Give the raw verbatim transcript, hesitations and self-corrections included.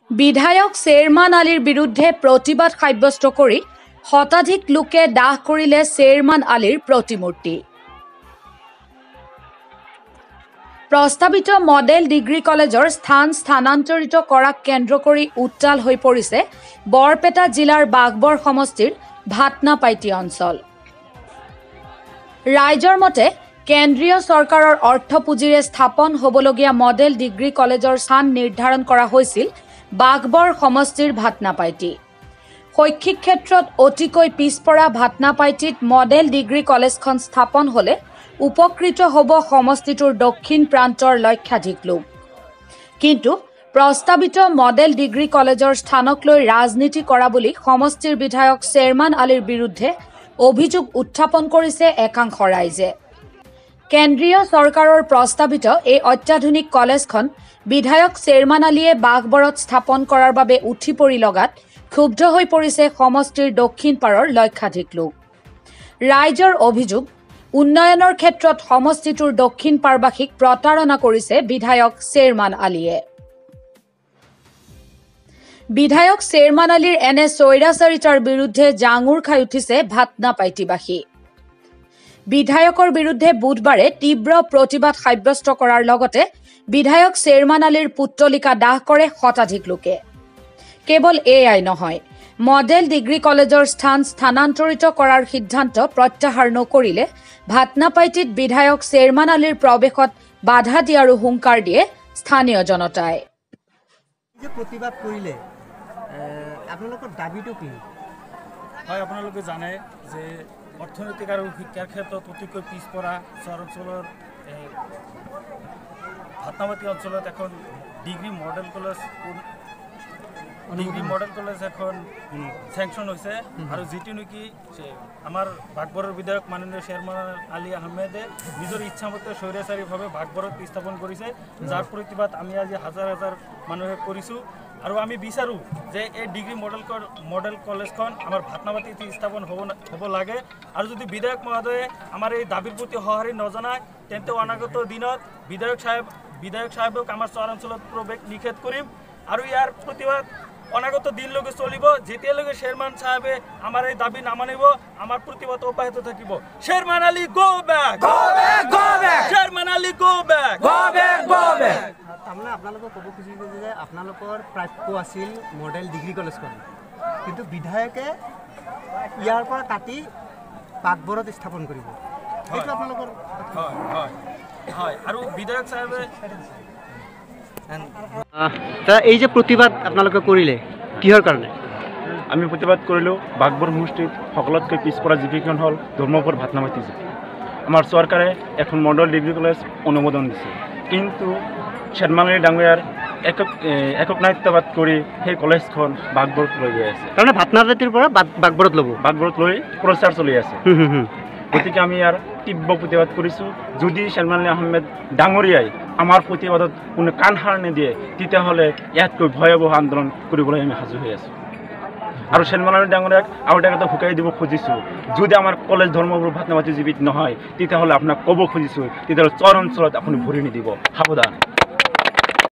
বিধায়ক চেয়াৰমান আলীৰ বিৰুদ্ধে প্ৰতিবাদ সাব্যস্ত কৰি শতাধিক লোকে দাহ কৰিলে চেয়াৰমান আলীৰ প্ৰতিমূৰ্তি। প্ৰস্তাৱিত মডেল ডিগ্ৰী কলেজৰ স্থান স্থানান্তৰিত কৰাক কেন্দ্ৰ কৰি উত্তাল হৈ পৰিছে বৰপেটা জিলাৰ বাগবৰ সমষ্টিৰ ভাতনাপাইটি অঞ্চল। ৰাইজৰ মতে কেন্দ্ৰীয় চৰকাৰৰ অৰ্থপুঁজিৰে স্থাপন হ'বলগীয়া মডেল ডিগ্ৰী কলেজৰ স্থান নিৰ্ধাৰণ কৰা হৈছিল বাগবৰ সমষ্টিৰ ভাতনাপাইটি। শৈক্ষিক ক্ষেত্ৰত অতিকৈ পিছপৰা ভাতনাপাইটিত মডেল ডিগ্ৰী কলেজখন স্থাপন হ'লে উপকৃত হ'ব সমষ্টিটোৰ দক্ষিণ প্ৰান্তৰ লক্ষাধিক লোক। কিন্তু প্ৰস্তাৱিত মডেল ডিগ্ৰী কলেজৰ স্থানক লৈ ৰাজনীতি কৰা বুলি সমষ্টিৰ বিধায়ক চেয়াৰমান আলীৰ বিৰুদ্ধে অভিযোগ উত্থাপন কৰিছে একাংশ ৰাইজে। কেন্দ্ৰীয় চৰকাৰৰ প্ৰস্তাৱিত এই অত্যাধুনিক কলেজখন বিধায়ক চেয়াৰমান আলীয়ে বাগবৰত স্থাপন কৰাৰ বাবে উঠি পৰি লগাত ক্ষুব্ধ হৈ পৰিছে সমষ্টিৰ দক্ষিণ পাৰৰ লক্ষাধিক লোক। ৰাইজৰ অভিযোগ, উন্নয়নৰ ক্ষেত্ৰত সমষ্টিটোৰ দক্ষিণ পাৰবাসীক প্ৰতাৰণা কৰিছে বিধায়ক চেয়াৰমান আলীয়ে। বিধায়ক চেয়াৰমান আলীৰ এনে স্বৈৰাচাৰিতাৰ বিৰুদ্ধে জাঙুৰ খাই উঠিছে ভাতনাপাইটিবাসী। বিধায়কৰ বিৰুদ্ধে বুধবাৰে তীব্ৰ প্ৰতিবাদ সাব্যস্ত কৰাৰ লগতে বিধায়ক চেয়াৰমান আলীৰ পুত্তলিকা দাহ কৰে শতাধিক লোকে। কেৱল এয়াই নহয়, মডেল ডিগ্ৰী কলেজৰ স্থান স্থানান্তৰিত কৰাৰ সিদ্ধান্ত প্ৰত্যাহাৰ নকৰিলে ভাতনাপাইটিত বিধায়ক চেয়াৰমান আলীৰ প্ৰৱেশত বাধা দিয়াৰো হুংকাৰ দিয়ে স্থানীয় জনতাই। প্ৰতিবাদ কৰিলে আপোনালোকৰ দাবীটো কি? হয়, আপোনালোকে জানে যে অৰ্থনৈতিক আৰু শিক্ষাৰ ক্ষেত্ৰত অতিকৈ পিছপৰা চহৰ অঞ্চলৰ ভাতনাপাইটি অঞ্চলত এখন degree model college degree model college এখন চেংচন হৈছে আৰু যিটো নেকি আমাৰ বাগবৰৰ বিধায়ক মাননীয় চেয়াৰমান আলী আহমেদে নিজৰ ইচ্ছামতে স্বৈৰাচাৰীভাৱে বাগবৰত স্থাপন কৰিছে, যাৰ প্ৰতিবাদ আমি আজি হাজাৰ হাজাৰ মানুহে কৰিছোঁ। আৰু আমি বিচাৰোঁ যে এই ডিগ্ৰী মডেল মডেল কলেজখন আমাৰ ভাতনাপাইটিত স্থাপন হ'ব হ'ব লাগে। আৰু যদি বিধায়ক মহোদয়ে আমাৰ এই দাবীৰ প্ৰতি সঁহাৰি নজনায় তেন্তে অনাগত দিনত বিধায়ক সাহেব বিধায়ক সাহেবক আমাৰ চহৰ অঞ্চলত প্ৰৱেশ নিষেধ কৰিম। আৰু ইয়াৰ প্ৰতিবাদ অনাগত দিনলৈকে চলিব। যেতিয়ালৈকে চেয়াৰমান সাহেবে আমাৰ এই দাবী নামানিব আমাৰ প্ৰতিবাদ অব্যাহত থাকিব। Chairman Ali go back, go back, go back, chairman Ali go back, go back, go back. তাৰমানে আপোনালোকক ক'ব খুজিছে যে আপোনালোকৰ প্ৰাপ্য আছিল মডেল ডিগ্ৰী কলেজখন, কিন্তু বিধায়কে ইয়াৰ পৰা কাটি বাগবৰত স্থাপন কৰিব, সেইটো আপোনালোকৰ? হয় হয় হয়। আৰু বিধায়ক সাহেবে এই যে প্ৰতিবাদ আপোনালোকে কৰিলে কিহৰ কাৰণে? আমি প্ৰতিবাদ কৰিলোঁ বাগবৰ সমষ্টিত সকলোতকৈ পিছপৰা জিপিখন হ'ল ধৰ্মপুৰ ভাতনাপাইটি জিপি। আমাৰ চৰকাৰে এখন মডেল ডিগ্ৰী কলেজ অনুমোদন দিছে, কিন্তু চেয়াৰমান আলী ডাঙৰীয়াৰ একক একনায়িত্ববাদ কৰি সেই কলেজখন বাগবৰত লৈ গৈ আছে। তাৰমানে ভাতনাপাইটিৰ পৰা বাগবৰত ল'ব, বাগবৰত লৈ প্ৰচাৰ চলি আছে। গতিকে আমি ইয়াৰ তীব্ৰ প্ৰতিবাদ কৰিছোঁ। যদি চেয়াৰমান আলী আহমেদ ডাঙৰীয়াই আমাৰ প্ৰতিবাদত কোনো কাণ সাৰ নিদিয়ে তেতিয়াহ'লে ইয়াতকৈ ভয়াৱহ আন্দোলন কৰিবলৈ আমি সাজু হৈ আছোঁ। আৰু চেয়াৰমান আলী ডাঙৰীয়াক আৰু এটা কথা শুকাই দিব খুজিছোঁ, যদি আমাৰ কলেজ ধৰ্মপুৰ ভাতনাপাইটি জীৱিত নহয় তেতিয়াহ'লে আপোনাক ক'ব খুজিছোঁ তেতিয়াহ'লে চৰ অঞ্চলত আপুনি ভৰি নিদিব, সাৱধান।